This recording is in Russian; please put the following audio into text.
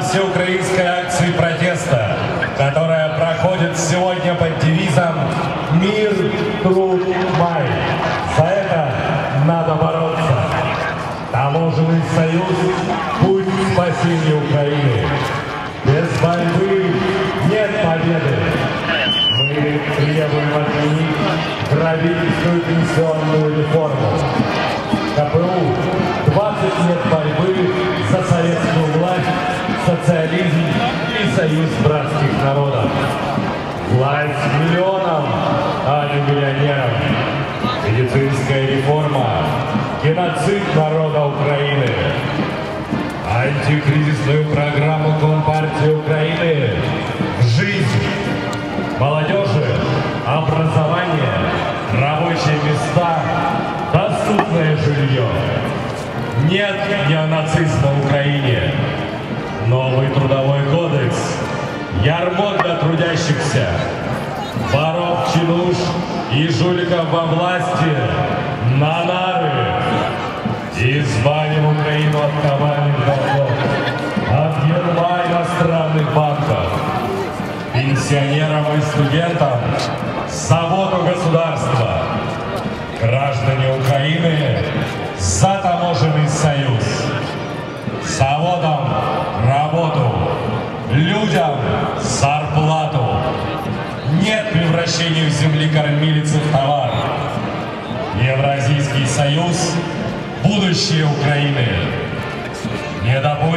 всеукраинской акции протеста, которая проходит сегодня под девизом «Мир, труд, май». За это надо бороться. Таможенный союз – путь к спасению Украины. Без борьбы нет победы. Мы требуем отменить грабительскую пенсионную реформу. КПУ 20 лет борьбы за советскую власть, социализм и союз братских народов. Власть миллионам, а не миллионерам. Медицинская реформа, геноцид народа Украины. Антикризисную программу Компартии Украины в жизнь. Молодежи, образование, рабочие места, доступное жилье. Нет неонацизма в Украине. Новый трудовой кодекс, ярмо для трудящихся, воров, чинуш и жуликов во власти на нары. Избавим Украину от коварных долгов, от ярма иностранных банков. Пенсионерам и студентам свободу государства. Граждане Украины за таможенный союз. Заводам работу, людям зарплату. Нет превращения в земли кормилицы в товар. Евразийский союз – будущее Украины. Не допустим